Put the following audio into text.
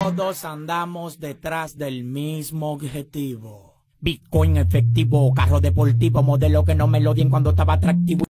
Todos andamos detrás del mismo objetivo. Bitcoin efectivo, carro deportivo, modelo que no me lo dien cuando estaba atractivo.